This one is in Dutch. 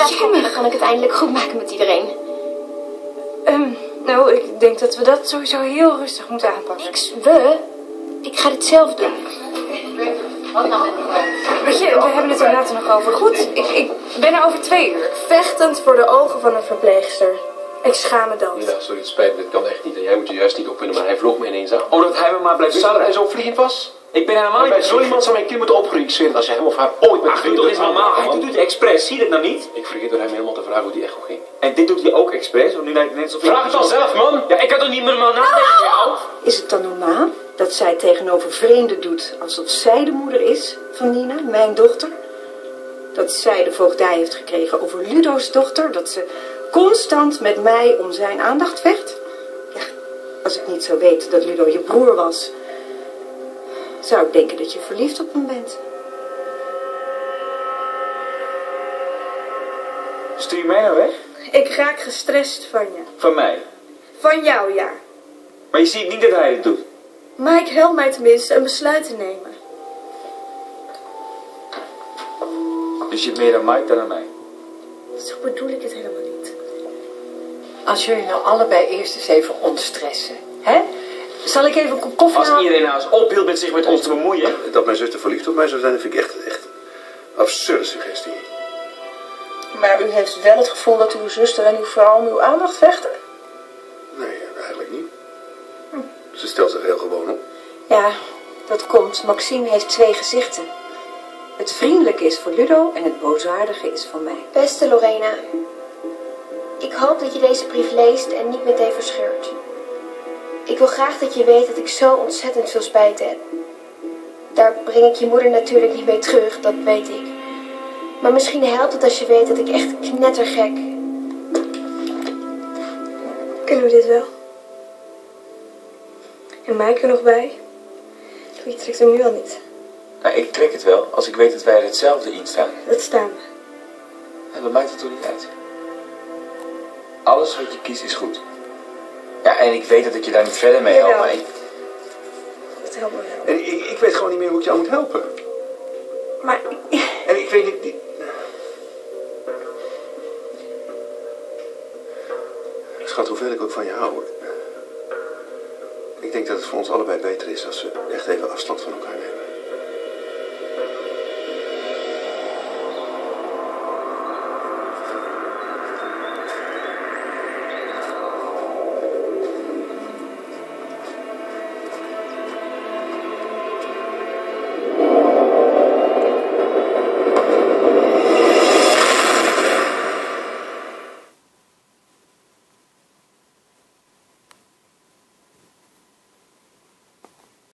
Jemig. Dan kan ik het eindelijk goed maken met iedereen. Nou, ik denk dat we dat sowieso heel rustig moeten aanpakken. Ik ga dit zelf doen. Weet je, we hebben het er later nog over. Goed, ik ben er over 2 uur. Vechtend voor de ogen van een verpleegster. Ik schaam me dood. Ja, sorry, het spijt me, dat kan echt niet. En jij moet je juist niet opwinden, maar hij vloog me ineens aan. Oh, dat hij me maar blijft Wist je dat sarren. hij zo vliegend was? Ik ben helemaal niet Bij zo iemand zou mijn kind moeten opgroeien. Ik zweer het, als je hem of haar ooit met Ach, doe toch eens normaal. Hij doet het expres, zie je dat nou niet? Ik vergeet door hem helemaal te vragen hoe die echo ging. En dit doet hij ook expres, want nu lijkt het net alsof... Vraag het dan zelf, man! Ja, ik kan toch niet meer normaal nadenken, jou? Is het dan normaal dat zij tegenover vreemden doet alsof zij de moeder is van Nina, mijn dochter? Dat zij de voogdij heeft gekregen over Ludo's dochter? Dat ze constant met mij om zijn aandacht vecht? Ja, als ik niet zou weten dat Ludo je broer was, zou ik denken dat je verliefd op hem bent. Stuur je mij nou weg? Ik raak gestrest van je. Van mij. Van jou, ja. Maar je ziet niet dat hij dit doet. Mike, help mij tenminste een besluit te nemen. Dus je hebt meer aan Mike dan aan mij. Zo bedoel ik het helemaal niet. Als jullie nou allebei eerst eens even ontstressen, hè? Zal ik even een kop koffie Als halen? iedereen nou eens ophield met zich met ons te bemoeien... Dat mijn zuster verliefd op mij zou zijn, vind ik echt absurde suggestie. Maar u heeft wel het gevoel dat uw zuster en uw vrouw om uw aandacht vechten? Nee, eigenlijk niet. Ze stelt zich heel gewoon op. Ja, dat komt. Maxime heeft 2 gezichten. Het vriendelijke is voor Ludo en het boosaardige is voor mij. Beste Lorena, ik hoop dat je deze brief leest en niet meteen verscheurt. Ik wil graag dat je weet dat ik zo ontzettend veel spijt heb. Daar breng ik je moeder natuurlijk niet mee terug, dat weet ik. Maar misschien helpt het als je weet dat ik echt knettergek... Kunnen we dit wel? En Mike er nog bij? Je trekt hem nu al niet. Nou, ik trek het wel, als ik weet dat wij er hetzelfde in staan. Dat staan we. En dat maakt het toch niet uit. Alles wat je kiest is goed. Ja, en ik weet dat ik je daar niet verder mee help, maar ik... Dat helpt me wel. En ik weet gewoon niet meer hoe ik jou moet helpen. Maar... En ik weet niet... Schat, hoeveel ik ook van je hou. Ik denk dat het voor ons allebei beter is als we echt even afstand van elkaar nemen.